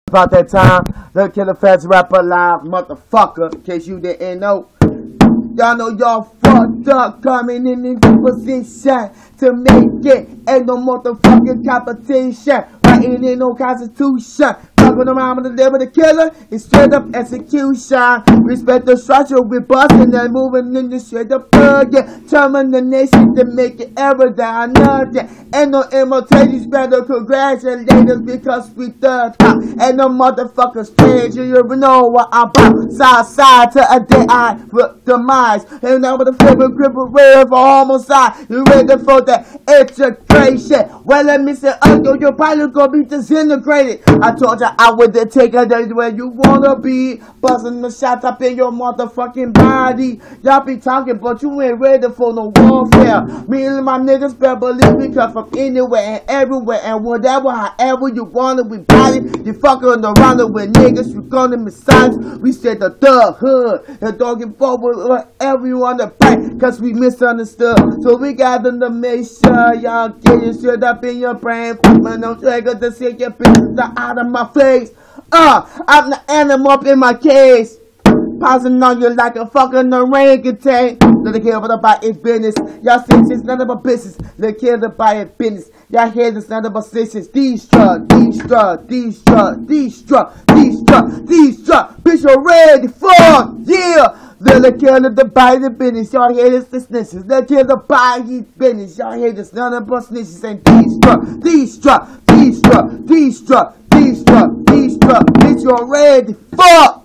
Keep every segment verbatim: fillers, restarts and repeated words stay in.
About that time, the Killer Fats rapper live, motherfucker, in case you didn't know. Y'all know y'all fucked up, coming in into position to make it. Ain't no motherfucking competition, writing in no constitution. Fucking around with the devil, the killer, it's straight up execution. Respect the structure, we busting and moving in the straight up thug, yeah. Turning the nation to make it ever down nothing. Ain't no imitations, better congratulate us because we thug out. Ain't no motherfucker stage, you know what I'm about. Side side to a day I demise. Ain't no with the flipper gripper real for homicide. You ready for that integration? Well, let me say, oh, your body gonna be disintegrated. I told you I would take a day where you wanna be. Busting the shots up in your motherfucking body. Y'all be talking, but you ain't ready for no warfare. Me and my niggas better believe me, cause from anywhere and everywhere and whatever, however you wanna, we body. You fucking around with niggas, you gonna massage. We said the thug hood, and don't give forward whatever you wanna fight, cause we misunderstood. So we got them to make sure y'all get your shit up in your brain. Man, don't trigger to see your business out of my face. Uh, I'm the animal up in my cage. Pausing on you like a fucking orangutan. Let the kill about its business. Y'all think it's none of my business. Let the kill about its business. Y'all hear this none of my sisters. Destruct, destruct, destruct, destruct, destruct, destruct. Bitch, you're ready for, yeah. Let the kill the body business. Y'all hear this, this snitches. Let the kill the body business. Y'all hear this none of us snitches. And destruct, destruct, destruct, destruct, destruct, destruct. Bitch, you're ready for.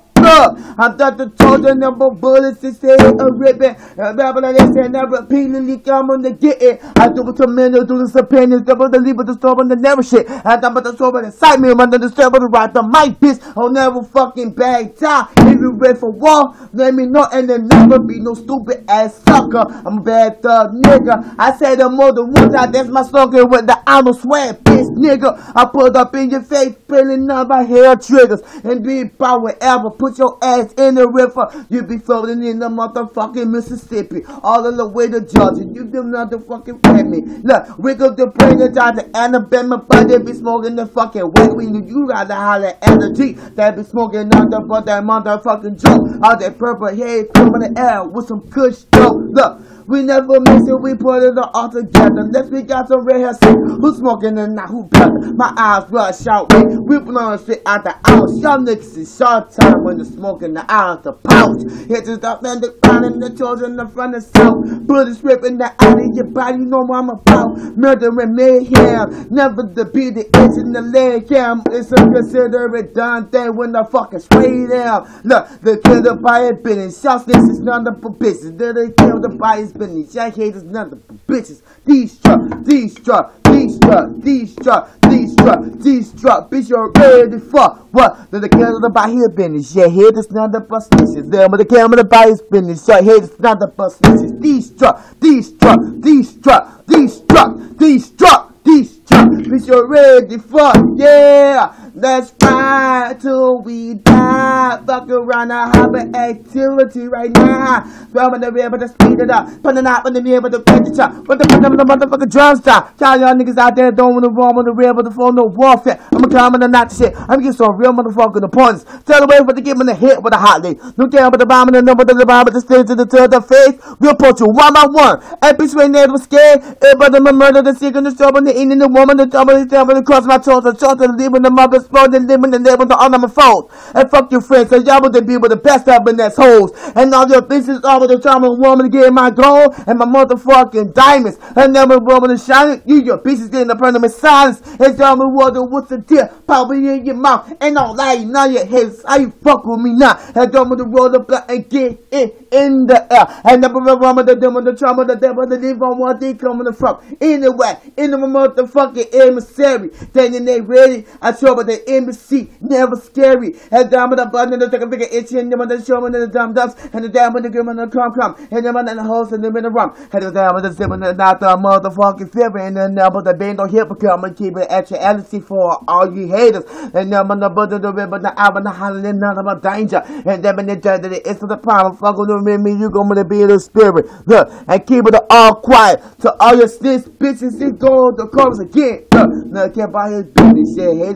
I thought the total number of bullets is here a ribbon. And babble like this and I repeatedly come on to get it. I do it to men who do this opinions, double the leave with the storm on the never shit. And I'm about to storm and incite me, I'm under the stable to ride the mic, bitch. I'll never fucking back down. If you ready for war, let me know and then never be no stupid ass sucker. I'm a bad thug nigga. I said it more than one time, that's my slogan with the Arnold Swag, bitch nigga. I put up in your face, feeling on my hair triggers. And be about wherever, put your ass in the river, you be floating in the motherfucking Mississippi, all of the way to Georgia. You do motherfucking with me. Look, wiggle the brain and down to Alabama, but they be smoking the fucking wet weed. You rather holler at the G, they be smoking under but that motherfucking joke. All that purple haze coming in the air with some kush dope. Look. We never miss it, we put it all together. Let's we got some red hair sick. Who's smoking and not who better? My eyes rush out, me. We blowing shit out the house. Y'all niggas is short time when they're smoking the out the pouch. Hit just up and the ground and the children in front of south. Bullets ripping the out of your body, you know what I'm about. Murder and mayhem. Never to be the itch in the leg cam. It's a considerate done thing when the fucking spray down. Look, the killer by a business. Y'all this is none of the business. Then they kill the bodies. Y'all haters, none of the bitches. Destruct, destruct, destruct, destruct, destruct, destruct. Bitch, you're ready for what? Then the camera about his business. Yeah, haters, none of the snitches. Then with the camera about his business. Yeah, haters, none of the snitches. Destruct, destruct, destruct, destruct, destruct, destruct. Bitch, you're ready for, yeah. Let's ride till we die. Fuck around the harbor activity right now. Throwing the river to speed it up. Putting out when the river to catch the chop. Put the put them in the motherfucking drum stop. Tell y'all niggas out there don't want to roam on the river to fall no warfare. I'ma come in and not the shit. I'ma get some real motherfucking opponents. Tell the way for to give me the hit with a hot lead. Don't care about the bomb and the number to the bomb, but the stage to the to the face. We'll put you one by one. And bitch when they was scared. Everybody my murder, the sick and the trouble, the eating the woman, the trouble, the trouble, the cross my toes, the toes, the leaving the mother. And living and living on my phone. And fuck your friends, cause y'all would be with the best of in that's hoes. And all your business all with the time of woman to get my gold and my motherfucking diamonds. And never woman to shine it. You your pieces getting the permanent silence. And tell me what the what's the deal? Probably in your mouth. And don't lie, none of your heads. How you fuck with me now? And don't want to roll the blood and get it in the air. And never remember the devil, the trauma, the devil, the live on what they coming from. Anyway, in the motherfucking emissary. Then they ready. I show about the emissary. See, never scary. And down with the button and the second figure itchy and the one that's showing the dumb dumps and the down with the grim and the crumb crumb and the one and the host and the in the rum. And the down with the zip and not the motherfucking fever and then but the band don't hit because I'm gonna keep it at your allergy for all you haters. And then when the butter the river the hour and the hollering none about danger. And then when the judge that it's the problem fuck with me you gonna be the spirit. Look and keep it all quiet. To all your snitch bitches it go the chorus again. Look, now keep out his business. Yeah, haters none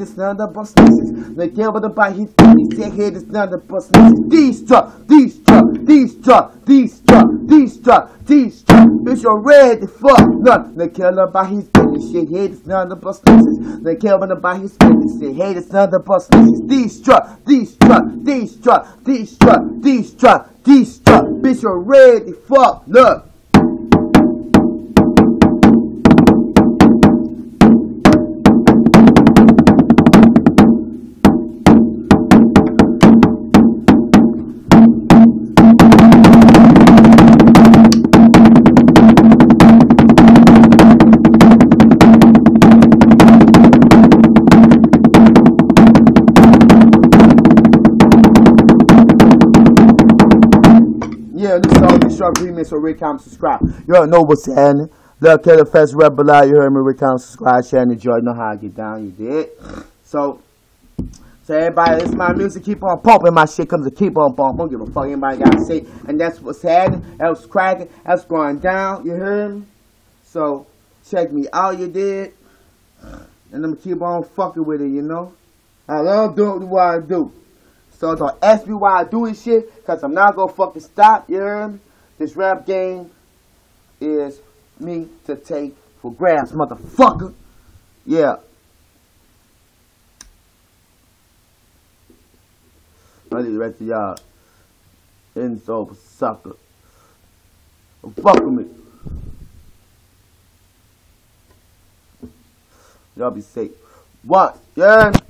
the bus snitches. They care about his business. They hear this none of the bus snitches. These truck, these truck, these truck, these truck, these truck, these truck. Bitch, you're ready, fuck, none. They care about his business. Shit, hate this none of the bus snitches. They care about his business. They hate this none of the bus snitches. These truck, these truck, these truck, these truck, these truck, these truck. Bitch, you're ready, fuck, look. Yeah, this song is short remix, so Rick comment, subscribe. You already know what's happening. Lil Killer Fest Rebel out, you heard me, Rick comment, subscribe, share, and enjoy. You know how I get down, you did. So, so everybody, this is my music, keep on pumping, my shit comes to keep on pumping. Don't give a fuck anybody gotta say. And that's what's happening, that's what's cracking, that's going down, you heard me? So, check me out, you did. And I'm gonna keep on fucking with it, you know? I love doing what I do. So don't ask me why I do this shit, because I'm not going to fucking stop, you hear me? This rap game is me to take for grabs, motherfucker. Yeah. I need the rest of y'all insult sucker. Fuck with me. Y'all be safe. What? Yeah.